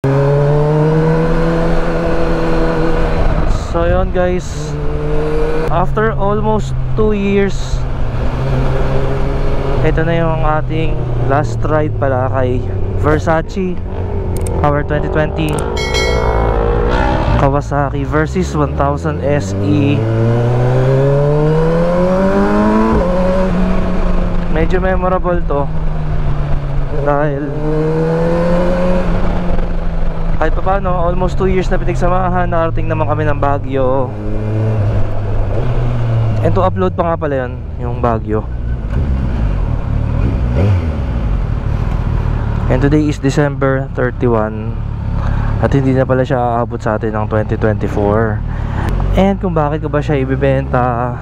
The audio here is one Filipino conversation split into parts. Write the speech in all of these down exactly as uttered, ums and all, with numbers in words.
So yun guys, after almost two years, ito na yung ating last ride pala kay Versace, our twenty twenty Kawasaki Versys one thousand S E. Medyo memorable to dahil kahit pa paano, almost two years na pinagsamahan, nakarating naman kami ng Baguio. And to upload pa nga pala yun, yung Baguio. And today is December thirty-first, at hindi na pala siya aabot sa atin ng twenty twenty-four. And kung bakit ko ba siya ibibenta,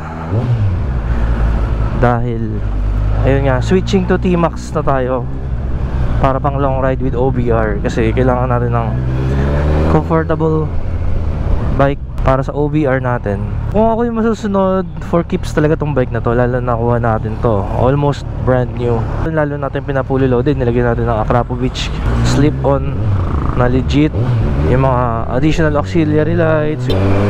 dahil ayun nga, switching to T-Max na tayo para pang long ride with O B R, kasi kailangan natin ng comfortable bike para sa O B R natin. Kung ako yung masusunod, for keeps talaga tong bike na to, lalo na nakuha natin to almost brand new, lalo natin pinapully loaded, nilagyan natin ng Akrapovic slip on na legit, yung mga additional auxiliary lights.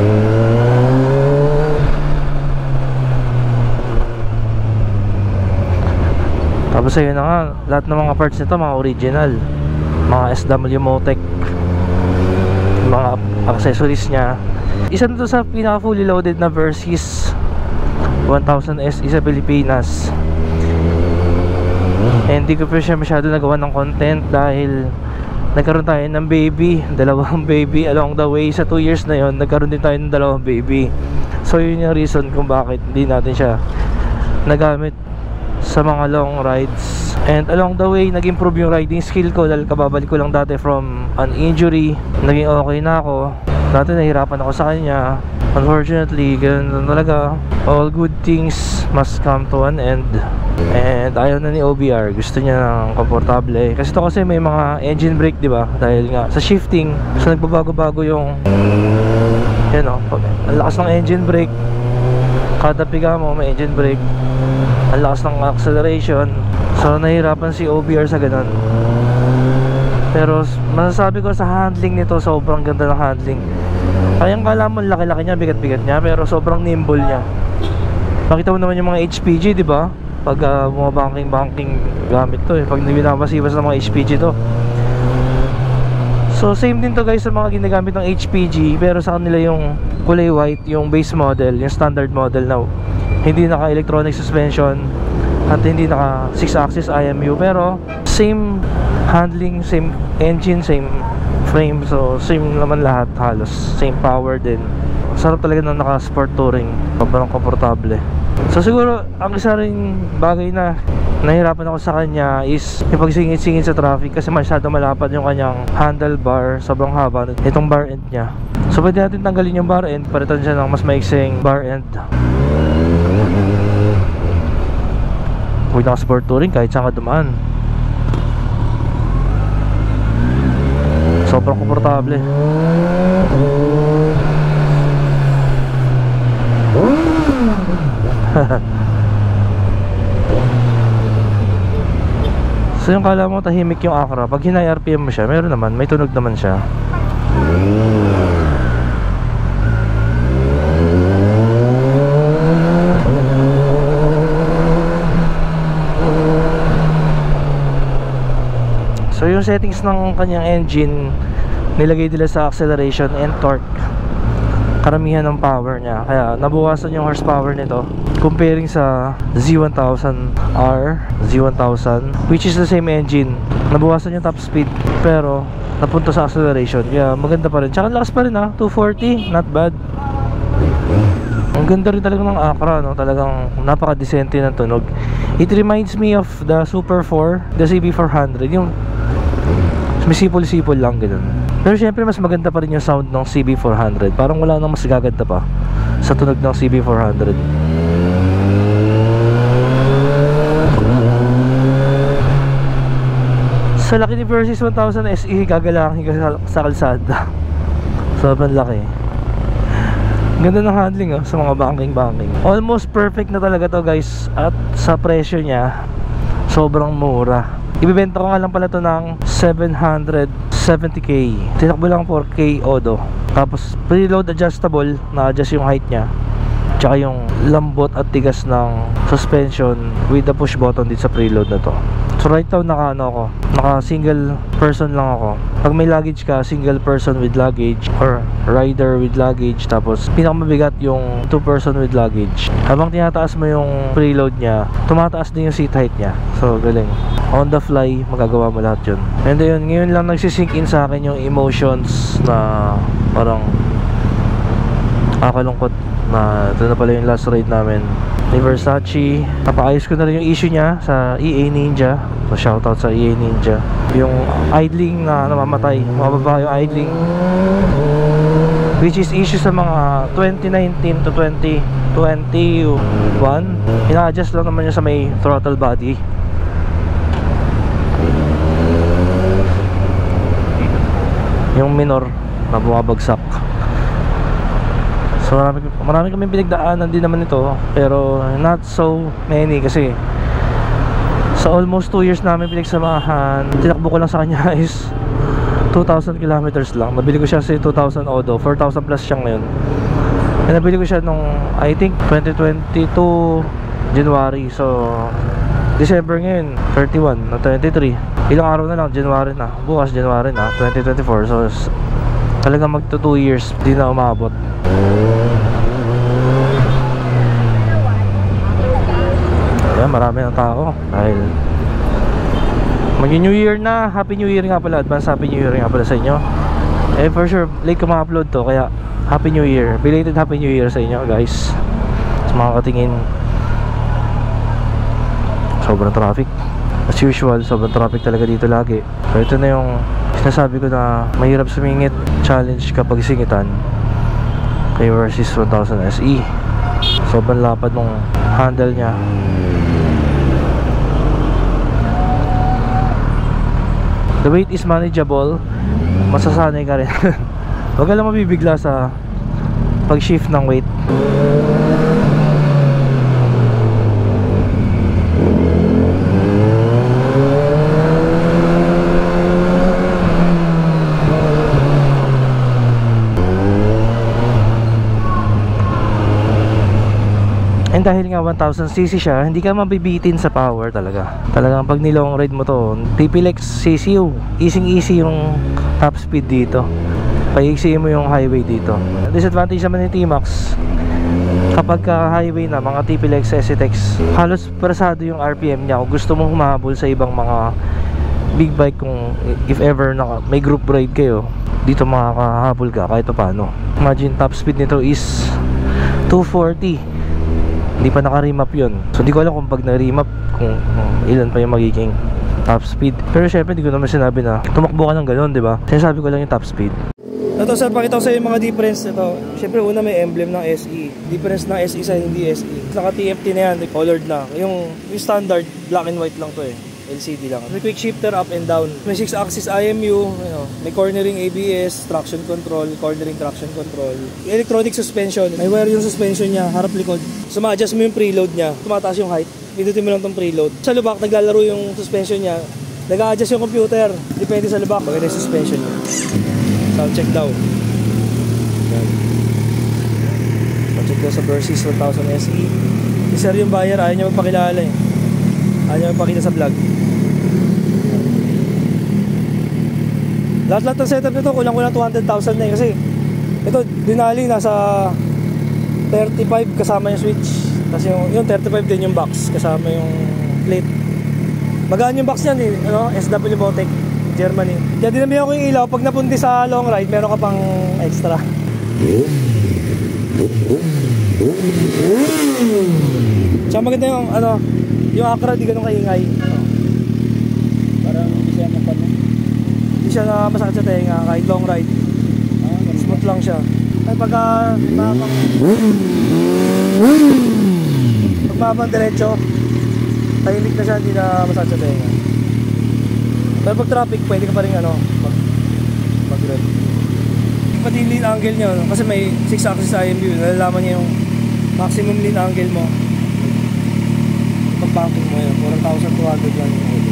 Tapos ayun na nga, lahat ng mga parts nito mga original, mga S W Motec, mga accessories nya. Isa na to sa pinaka fully loaded na Versys one thousand S E sa Pilipinas. And hindi ko pa siya masyado nagawa ng content dahil nagkaroon tayo ng baby, dalawang baby along the way. Sa two years na yon, nagkaroon din tayo ng dalawang baby. So yun yung reason kung bakit hindi natin siya nagamit sa mga long rides. And along the way, nag-improve yung riding skill ko dahil kababalik ko lang dati from an injury. Naging okay na ako. Dati nahirapan ako sa kanya. Unfortunately, ganun talaga. All good things must come to an end. And ayaw na ni O B R, gusto niya ng komportable. Kasi ito kasi may mga engine brake, di ba? Dahil nga sa shifting, so nagbabago-bago yung yan o, ang lakas ng engine brake. Kada piga mo may engine brake, ang lakas ng acceleration. So nahihirapan si O B R sa ganun. Pero masasabi ko sa handling nito, sobrang ganda ng handling. Kayang kala mo laki-laki niya, bigat-bigat niya, pero sobrang nimble niya. Makita mo naman yung mga H P G, di ba? Pag uh, mga banking-banking gamit to eh, pag binabasiwas ng mga H P G to. So same din to guys sa mga ginagamit ng H P G, pero sa kanila yung kulay white, yung base model, yung standard model na hindi naka electronic suspension at hindi naka six axis I M U, pero same handling, same engine, same frame. So same naman lahat, halos same power din. Sarap talaga ng naka sport touring, sobrang komportable. So siguro ang isa rin bagay na nahirapan ako sa kanya is yung pagsingit-singit sa traffic, kasi masyado malapad yung kanyang handlebar, sobrang haba itong bar end nya. So pwede natin tanggalin yung bar end, palitan siya ng mas maiksing bar end. Huwag naka sport touring kahit saan ka dumaan, sobrang komportable. So yung kala mo tahimik yung Acra, pag hinay R P M mo siya, meron naman, may tunog naman siya. So yung settings ng kanyang engine, nilagay nila sa acceleration and torque, karamihan ng power niya, kaya nabuwasan yung horsepower nito comparing sa Z one thousand R, Z one thousand, which is the same engine. Nabuwasan yung top speed pero napunta sa acceleration, kaya maganda pa rin. Tsaka lakas pa rin ha, two forty, not bad. Ang ganda rin talaga ng Acra, no? Talagang napaka-decente ng tunog. It reminds me of the Super four, the C B four hundred, yung may sipol-sipol lang ganun. Pero syempre mas maganda pa rin yung sound ng C B four hundred. Parang wala nang mas gaganda pa sa tunog ng C B four hundred. Sa laki ni Versys one thousand S E, gagalangin ka sa kalsada. Sobrang laki. Ganda ng handling oh, sa mga banking-banking. Almost perfect na talaga to guys. At sa presyo niya, sobrang mura. Ibibenta ko nga lang pala to ng seven hundred seventy K. Tinakbo lang four K Odo. Tapos preload adjustable, na-adjust yung height niya, tsaka yung lambot at tigas ng suspension with the push button dito sa preload na to. So right now naka ano ako, naka single person lang ako. Pag may luggage ka, single person with luggage or rider with luggage. Tapos pinakamabigat yung two person with luggage. Habang tinataas mo yung preload niya, tumataas din yung seat height niya. So galing, on the fly magagawa mo lahat yun. And then ngayon lang nagsisink in sa akin yung emotions na parang nakakalungkot na ito na pala yung last ride namin ni Versace. Napaayos ko na rin yung issue niya sa E A Ninja. So shoutout sa E A Ninja. Yung idling na namamatay, mababa yung idling, which is issue sa mga twenty nineteen to twenty twenty-one. Ina-adjust lang naman niya sa may throttle body. Yung minor na bumabagsak. So marami, marami kami pinagdaanan din naman ito, pero not so many kasi sa almost two years namin pinagsamahan, tinakbo ko lang sa kanya is two thousand kilometers lang. Nabili ko siya sa two thousand Odo, four thousand plus siya ngayon. And nabili ko siya nung I think twenty twenty-two January. So December ngayon, thirty-one na twenty-three. Ilang araw na lang, January na. Bukas January na, twenty twenty-four. So talagang magto two years di na umabot. Ayan, marami ng tao dahil mag-New Year na. Happy New Year nga pala, advance Happy New Year nga pala sa inyo. Eh for sure, late ko ma-upload to, kaya Happy New Year, belated Happy New Year sa inyo guys, sa mga katingin. Sobrang traffic as usual, sobrang traffic talaga dito lagi. So ito na yung sinasabi ko na mahirap sumingit challenge kapag singitan kay Versys one thousand S E. Sobrang lapad ng handle niya. The weight is manageable. Masasanay ka rin. Huwag ka lang mabibigla sa pag-shift ng weight. And dahil nga one thousand C C siya, hindi ka mabibitin sa power talaga. Talagang pag nilong ride mo to, T P L X C C U, easy easy yung top speed dito. Paigsiin mo yung highway dito. Disadvantage naman ni T-Max, kapag ka highway na, mga T P L X, S E T X, halos parasado yung R P M niya. Kung gusto mong humahabol sa ibang mga big bike, kung if ever na may group ride kayo, dito makakahabol ka kahit paano. Imagine top speed nito is two forty. Hindi pa naka-remap yun. So hindi ko alam kung pag na-remap kung, kung ilan pa yung magiging top speed. Pero syempre hindi ko naman sinabi na tumakbo ka ng gano'n, di ba? Sinasabi ko lang yung top speed. Ito sir, pakita ko sa yung mga difference nito. Syempre una may emblem ng S E. Difference ng S E sa hindi S E. Naka T F T na yan, colored na. Yung, yung standard, black and white lang to eh. L C D lang. May quick shifter up and down. May six axis I M U, you know, may cornering A B S, traction control, cornering traction control. Electronic suspension. May wire yung suspension niya, harap likod. So ma-adjust mo yung preload niya. Tumataas yung height. Pindutin mo lang tong preload. Sa lubak, naglalaro yung suspension niya. Nag-a-adjust yung computer. Depende sa lubak. Maganda yung suspension niya. Sound check daw. Sound check daw sa Versys one thousand S E. Si sir yung buyer, ayaw niya magpakilala eh. Ayaw niya magpakita sa vlog. Lahat-lahat ng setup nito kulang-kulang two hundred thousand na eh. Kasi ito, Denali nasa thirty-five kasama yung switch. Kasi yung, yung thirty-five din yung box kasama yung plate. Magaan yung box niyan eh, ano? S W Botec, Germany. Kaya dinami ako yung ilaw. Pag napunti sa long ride, meron ka pang extra. Tsaka maganda yung ano, yung Acura di ganun kaingay. Parang hindi siya kapano. Hindi siya na masakit sa tenga kahit long ride. Ah, smooth lang siya. Ay pagka mabang pag mabang diretso, tahimik na siya, hindi na masakit sa tenga. Pero pag traffic, pwede ka pa rin ano, mag mag-ride. Pati yung lean angle niya, kasi may six axis I M U, nalalaman niya yung maximum lean angle mo pag-banking mo. Ngayon, four thousand two hundred lang yung ulit.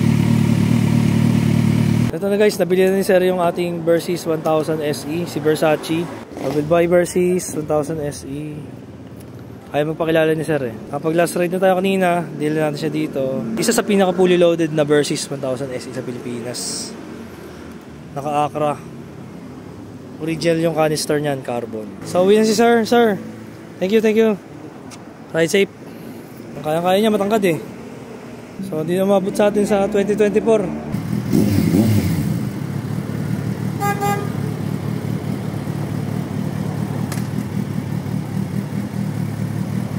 Ito na guys, nabili na ni Sir yung ating Versys one thousand S E, si Versace. I will buy Versys one thousand S E. Ayaw magpakilala ni Sir eh. Kapag last ride na tayo kanina, deal na natin siya dito. Isa sa pinaka fully loaded na Versys one thousand S E sa Pilipinas. Naka-Acra. Original yung canister niyan, carbon. So, uwi na si Sir. Sir, thank you, thank you. Ride safe. Kaya-kaya niya, matangkad eh. So, hindi na mabot sa atin sa twenty twenty-four.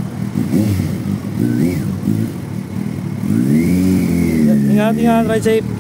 Ingat, ingat, ride safe.